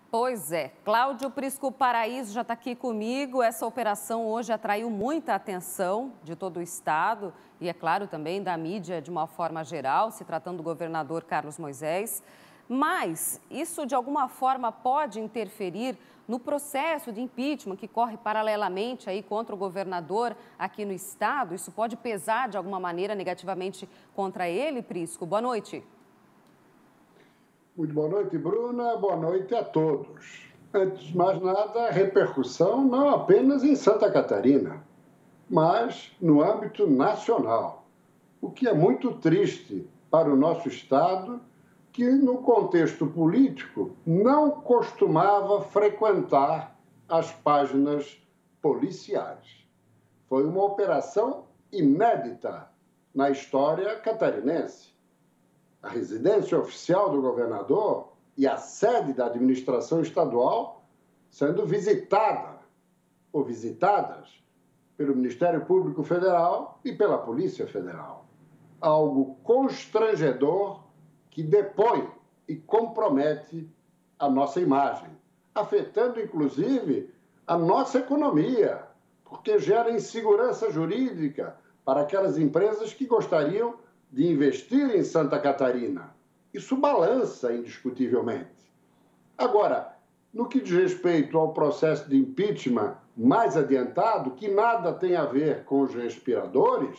Pois é, Cláudio Prisco Paraíso já está aqui comigo. Essa operação hoje atraiu muita atenção de todo o estado e, é claro, também da mídia de uma forma geral, se tratando do governador Carlos Moisés. Mas isso, de alguma forma, pode interferir no processo de impeachment que corre paralelamente aí contra o governador aqui no estado? Isso pode pesar, de alguma maneira, negativamente contra ele, Prisco? Boa noite. Muito boa noite, Bruna. Boa noite a todos. Antes de mais nada, a repercussão não apenas em Santa Catarina, mas no âmbito nacional. O que é muito triste para o nosso Estado, que no contexto político não costumava frequentar as páginas policiais. Foi uma operação inédita na história catarinense. A residência oficial do governador e a sede da administração estadual sendo visitada ou visitadas pelo Ministério Público Federal e pela Polícia Federal. Algo constrangedor que depõe e compromete a nossa imagem, afetando inclusive a nossa economia, porque gera insegurança jurídica para aquelas empresas que gostariam de investir em Santa Catarina. Isso balança indiscutivelmente. Agora, no que diz respeito ao processo de impeachment mais adiantado, que nada tem a ver com os respiradores,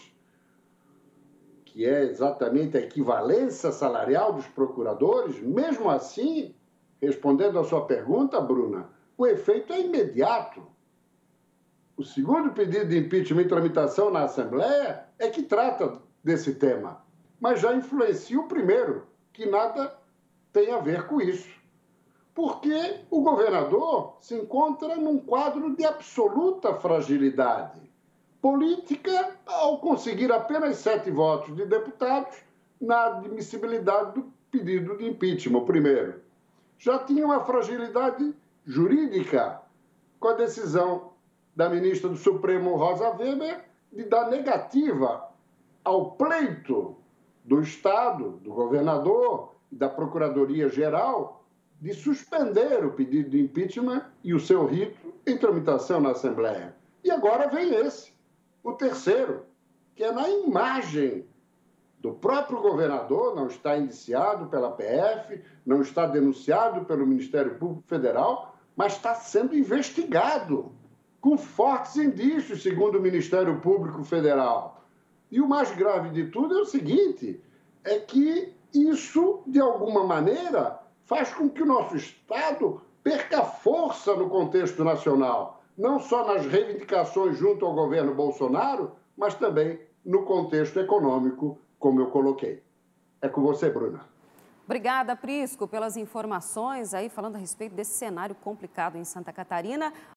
que é exatamente a equivalência salarial dos procuradores, mesmo assim, respondendo à sua pergunta, Bruna, o efeito é imediato. O segundo pedido de impeachment em tramitação na Assembleia é que trata desse tema, mas já influencia o primeiro, que nada tem a ver com isso. Porque o governador se encontra num quadro de absoluta fragilidade política ao conseguir apenas 7 votos de deputados na admissibilidade do pedido de impeachment, o primeiro. Já tinha uma fragilidade jurídica com a decisão da ministra do Supremo, Rosa Weber, de dar negativa ao pleito do Estado, do governador e da Procuradoria-Geral de suspender o pedido de impeachment e o seu rito em tramitação na Assembleia. E agora vem esse, o terceiro, que é na imagem do próprio governador, não está indiciado pela PF, não está denunciado pelo Ministério Público Federal, mas está sendo investigado com fortes indícios, segundo o Ministério Público Federal. E o mais grave de tudo é o seguinte, é que isso, de alguma maneira, faz com que o nosso Estado perca força no contexto nacional, não só nas reivindicações junto ao governo Bolsonaro, mas também no contexto econômico, como eu coloquei. É com você, Bruna. Obrigada, Prisco, pelas informações aí, falando a respeito desse cenário complicado em Santa Catarina.